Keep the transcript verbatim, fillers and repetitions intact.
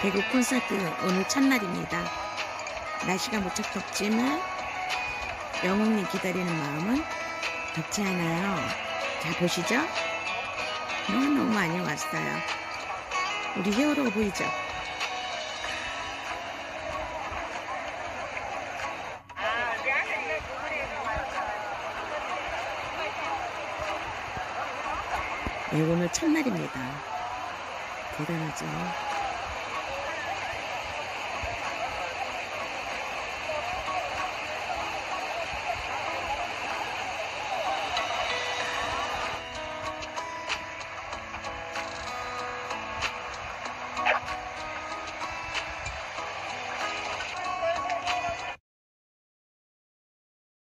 대구 콘서트 오늘 첫날입니다. 날씨가 무척 덥지만 영웅님 기다리는 마음은 덥지 않아요. 자, 보시죠. 너무너무 많이 왔어요. 우리 히어로가 보이죠? 네, 오늘 첫날입니다. 대단하죠?